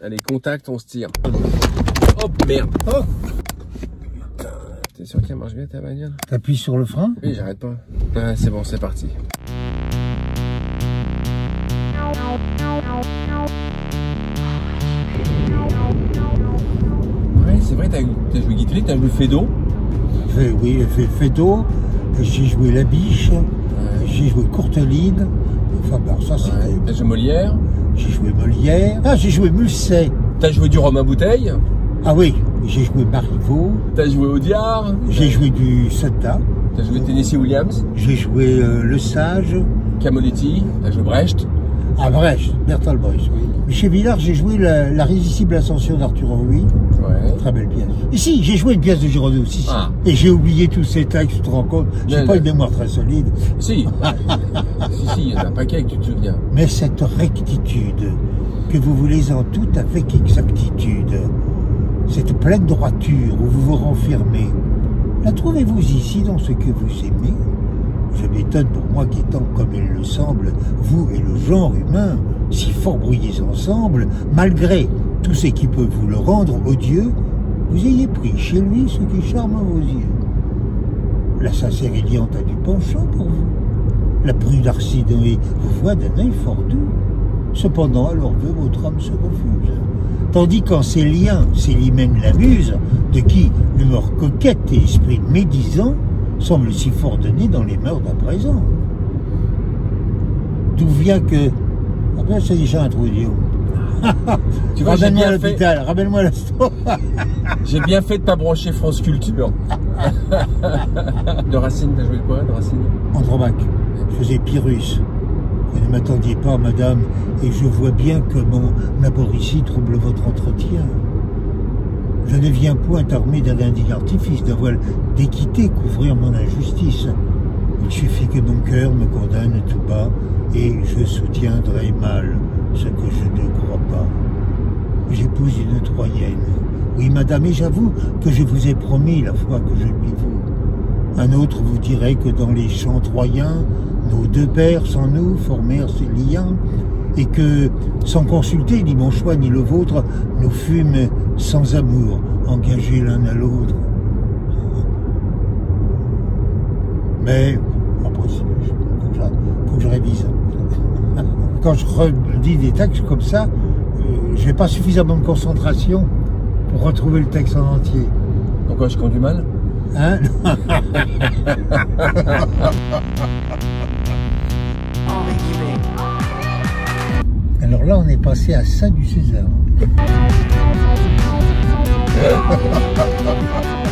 Allez, contact, on se tire. Hop, merde. Oh, T'es sûr qu'elle marche bien ta bagnole? t'appuies sur le frein? Oui, j'arrête pas. Ah, c'est bon, c'est parti. Ouais, c'est vrai, t'as joué Guitar, t'as joué Fedo. Oui, Fedo, j'ai joué La Biche, j'ai joué Courteline, enfin ben ça c'était... Ouais. T'as joué Molière. J'ai joué Molière, ah j'ai joué Musset. T'as joué du rhum à bouteille. Ah oui, j'ai joué Marivaux, T'as joué Audiard. j'ai joué du Soda, T'as joué Tennessee Williams. j'ai joué Le Sage, Camoletti. T'as joué Brecht. à Brecht, Bertolt Brecht, oui. Chez Villard, j'ai joué la Risible Ascension d'Arthur Henry, Ouais. très belle pièce. Et si, j'ai joué une pièce de Giraudot aussi. Ah. Et j'ai oublié tous ces textes, tu te rends compte, j'ai Mais, pas une mémoire très solide. Si. si, il y en a un paquet que tu te souviens. Mais cette rectitude que vous voulez en tout avec exactitude, cette pleine droiture où vous vous renfermez, la trouvez-vous ici dans ce que vous aimez? Je m'étonne pour moi qu'étant, comme il le semble, vous et le genre humain, si fort brouillés ensemble, malgré tout ce qui peut vous le rendre odieux, vous ayez pris chez lui ce qui charme vos yeux. La sincère Eliante a du penchant pour vous. La prude Arsidoé vous voit d'un œil fort doux. Cependant, à leur vœu, votre âme se refuse. Tandis qu'en ces liens, Célimène la muse, de qui l'humeur coquette et esprit médisant semble si fort donné dans les mœurs d'à présent. D'où vient que... Ah ben, c'est déjà un trou idiot. Tu vois, j'ai Ramène-moi à bien fait. l'hôpital, ramène-moi à l'aston. J'ai bien fait de pas brancher France Culture. De Racine, t'as joué quoi de Racine? Andromaque, je faisais Pyrrhus. Vous ne m'attendiez pas, madame, et je vois bien que mon abord ici trouble votre entretien. Je ne viens point armé d'un indigne artifice, d'un voile d'équité couvrir mon injustice. Il suffit que mon cœur me condamne tout bas, et je soutiendrai mal ce que je ne crois pas. J'épouse une Troyenne. Oui, madame, et j'avoue que je vous ai promis la fois que je lui voue. Un autre vous dirait que dans les champs troyens, nos deux pères sans nous formèrent ces liens, et que, sans consulter ni mon choix ni le vôtre, nous fûmes sans amour, engagés l'un à l'autre. Mais, après, faut que je révise. Quand je redis des textes comme ça, je n'ai pas suffisamment de concentration pour retrouver le texte en entier. Pourquoi je conduis mal? Hein? Alors là, on est passé à ça du César.